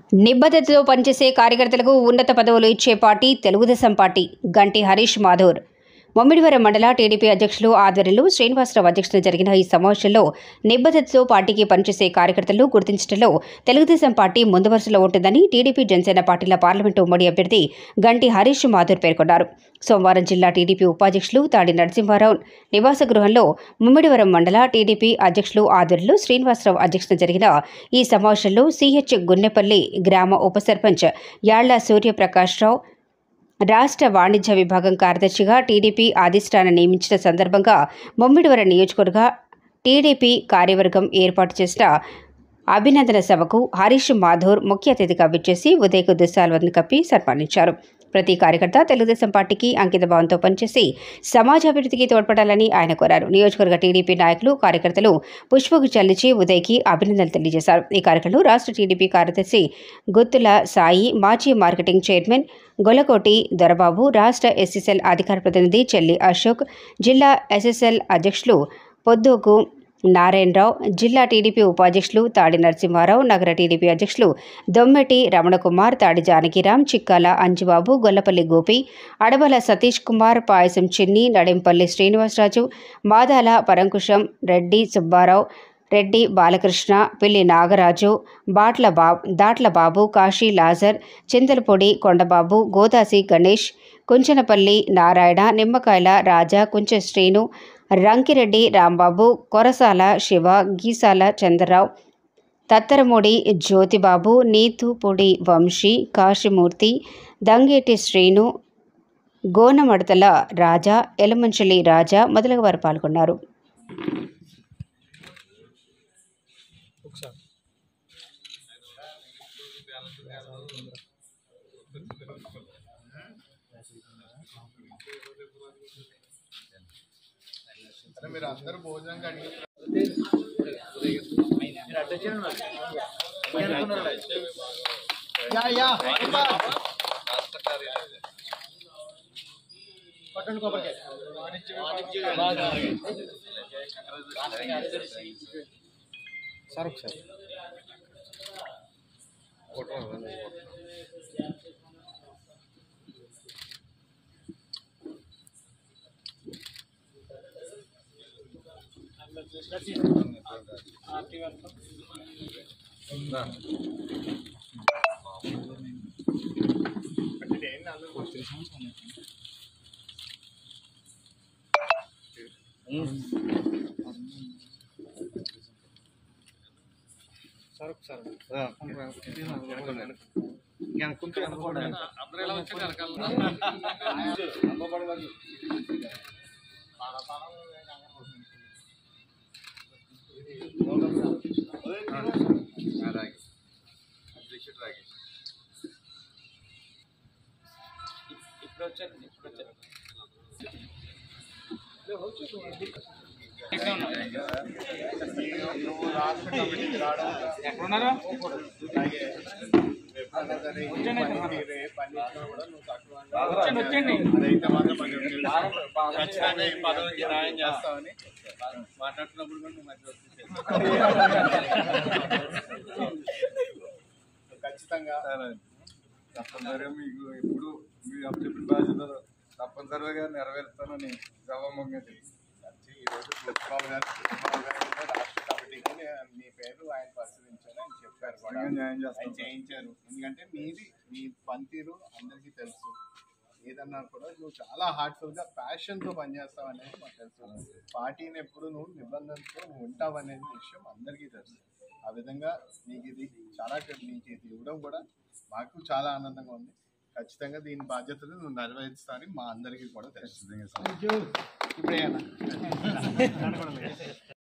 నిబద్ధతతో పనిచేసే కార్యకర్తలకు ఉన్నత పదవులు ఇచ్చే పార్టీ తెలుగుదేశం పార్టీ. గంటి హరీష్ మాథూర్. ముమ్మిడివరం మండల టీడీపీ అధ్యక్షులు ఆధ్వర్యంలో శ్రీనివాసరావు అధ్యక్షతన జరిగిన ఈ సమావేశంలో నిబద్ధతతో పార్టీకి పనిచేసే కార్యకర్తలను గుర్తించడంలో తెలుగుదేశం పార్టీ ముందు వరుసలో ఉంటుందని టీడీపీ జనసేన పార్టీల పార్లమెంటు ఉమ్మడి అభ్యర్థి గంటి హరీష్ మాథూర్ పేర్కొన్నారు. సోమవారం జిల్లా టీడీపీ ఉపాధ్యక్షులు తాడి నరసింహారావు నివాస గృహంలో ముమ్మిడివరం మండల టీడీపీ అధ్యక్షులు ఆధ్వర్యంలో శ్రీనివాసరావు అధ్యక్షతన జరిగిన ఈ సమావేశంలో సిహెచ్ గున్నెపల్లి గ్రామ ఉప సర్పంచ్ యాళ్ల సూర్యప్రకాశ్రావు, రాష్ట్ర వాణిజ్య విభాగం కార్యదర్శిగా టీడీపీ అధిష్టానం నియమించిన సందర్భంగా ముమ్మిడివరం నియోజకవర్గ టీడీపీ కార్యవర్గం ఏర్పాటు చేసిన అభినందన సభకు హరీష్ మాథూర్ ముఖ్య అతిథిగా విచ్చేసి ఉదయకు దుశాల్వను కప్పి సన్మానించారు. ప్రతి కార్యకర్త తెలుగుదేశం పార్టీకి అంకిత భావంతో పనిచేసి సమాజాభివృద్ధికి తోడ్పడాలని ఆయన కోరారు. నియోజకవర్గ టీడీపీ నాయకులు, కార్యకర్తలు పుష్పకు చల్లించి ఉదయ్కి అభినందనలు తెలియజేశారు. ఈ కార్యక్రమంలో రాష్ట్ర టీడీపీ కార్యదర్శి గుత్తుల సాయి, మాజీ మార్కెటింగ్ చైర్మన్ గొల్లకోటి దొరబాబు, రాష్ట్ర ఎస్ఎస్ఎల్ అధికార ప్రతినిధి చెల్లి అశోక్, జిల్లా ఎస్ఎస్ఎల్ అధ్యక్షులు పొద్దోకు నారాయణరావు, జిల్లా టీడీపీ ఉపాధ్యక్షులు తాడి నరసింహారావు, నగర టీడీపీ అధ్యక్షులు దొమ్మెటి రమణకుమార్, తాడి జానకిరాం, చిక్కాల అంజుబాబు, గొల్లపల్లి గోపి, అడబల సతీష్ కుమార్, పాయసం చిన్ని, నడింపల్లి శ్రీనివాసరాజు, మాదాల పరంకుశం, రెడ్డి సుబ్బారావు, రెడ్డి బాలకృష్ణ, పిల్లి నాగరాజు, దాట్ల బాబు, కాశీ లాజర్, చింతలపొడి కొండబాబు, గోదాసి గణేష్, కుంచనపల్లి నారాయణ, నిమ్మకాయల రాజా, కుంచె శ్రీను, రంకిరెడ్డి రాంబాబు, కొరసాల శివ, గీసాల చంద్రరావు, తత్తరమూడి జ్యోతిబాబు, నీతుపొడి వంశీ, కాశీమూర్తి, దంగేటి శ్రీను, గోనమడతల రాజా, ఎలమంచలి రాజా మొదలగు వారు పాల్గొన్నారు. మీరు అందరూ భోజనంగా సార్ ఒకసారి ఎక్కడున్నారా? ఖచ్చితంగా ఈ పదవికి న్యాయం చేస్తామని మాట్లాడుతున్నప్పుడు కూడా ఖచ్చితంగా తప్పనిసరిగా మీకు ఎప్పుడు మీరు అప్పచెప్పిన బాధ్యత తప్పనిసరిగా నెరవేరుస్తానని గర్వంగా తెలుసు. ఈరోజు ప్రిన్సిపాల్ గారు రాష్ట్ర కమిటీకి మీ పేరు ఆయన పరిశీలించారు, ఆయన చెప్పారు కూడా, ఆయన చేయించారు. ఎందుకంటే మీ పనితీరు అందరికీ తెలుసు. ఏదన్నా కూడా నువ్వు చాలా హార్ట్ఫుల్గా ప్యాషన్తో పనిచేస్తావు అనేది మాకు తెలుసు. పార్టీని ఎప్పుడు నువ్వు నిబంధనతో నువ్వు ఉంటావు అనేది విషయం అందరికీ తెలుసు. ఆ విధంగా నీకు ఇది ఇవ్వడం కూడా మాకు చాలా ఆనందంగా ఉంది. ఖచ్చితంగా దీని బాధ్యతలు నువ్వు నెరవేరుస్తావని మా అందరికీ కూడా తెలుసు.